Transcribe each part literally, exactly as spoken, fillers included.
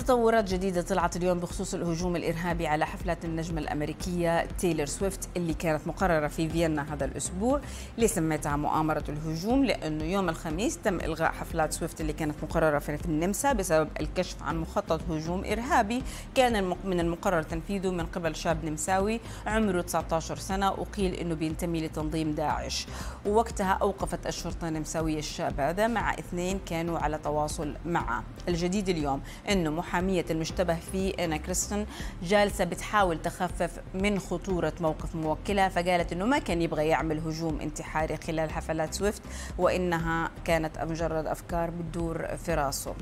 تطورات جديدة طلعت اليوم بخصوص الهجوم الإرهابي على حفلات النجمة الأمريكية تايلور سويفت اللي كانت مقررة في فيينا هذا الأسبوع، اللي سميتها مؤامرة الهجوم، لأنه يوم الخميس تم إلغاء حفلات سويفت اللي كانت مقررة في النمسا بسبب الكشف عن مخطط هجوم إرهابي كان من المقرر تنفيذه من قبل شاب نمساوي عمره تسعة عشر سنة، وقيل أنه بينتمي لتنظيم داعش. ووقتها أوقفت الشرطة النمساوية الشاب هذا مع اثنين كانوا على تواصل معه. الجديد اليوم أنه محامية المشتبه فيه أنا كريستن جالسة بتحاول تخفف من خطورة موقف موكلها، فقالت أنه ما كان يبغى يعمل هجوم انتحاري خلال حفلات سويفت، وإنها كانت مجرد أفكار بتدور في راسه،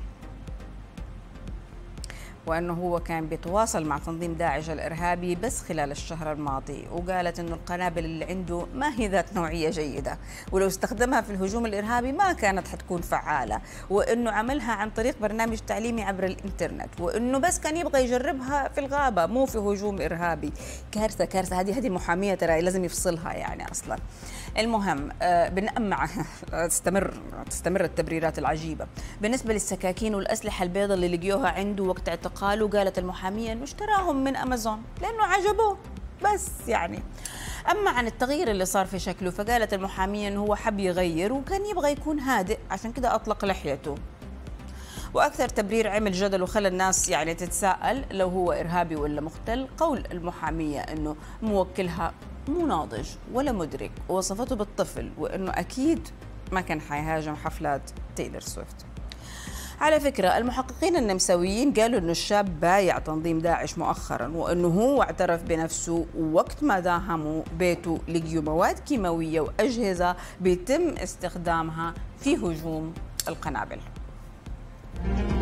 وأنه هو كان بيتواصل مع تنظيم داعش الإرهابي بس خلال الشهر الماضي. وقالت أنه القنابل اللي عنده ما هي ذات نوعية جيدة، ولو استخدمها في الهجوم الإرهابي ما كانت حتكون فعالة، وأنه عملها عن طريق برنامج تعليمي عبر الإنترنت، وأنه بس كان يبغى يجربها في الغابة مو في هجوم إرهابي. كارثة كارثة. هذه هذه محامية ترى لازم يفصلها يعني أصلا. المهم آه بنأمع تستمر تستمر التبريرات العجيبة. بالنسبة للسكاكين والأسلحة البيضاء اللي لقيوها عنده وقت اعتقاله، قالت المحامية انه اشتراهم من امازون لانه عجبوه بس يعني. اما عن التغيير اللي صار في شكله، فقالت المحامية انه هو حب يغير وكان يبغى يكون هادئ عشان كده اطلق لحيته. واكثر تبرير عمل جدل وخلى الناس يعني تتساءل لو هو ارهابي ولا مختل، قول المحامية انه موكلها مو ناضج ولا مدرك، ووصفته بالطفل، وانه اكيد ما كان حيهاجم حفلات تايلور سويفت. على فكرة المحققين النمساويين قالوا أنه الشاب بايع تنظيم داعش مؤخرا، وأنه هو اعترف بنفسه وقت ما داهموا بيته لقيوا مواد كيماوية وأجهزة بيتم استخدامها في هجوم القنابل.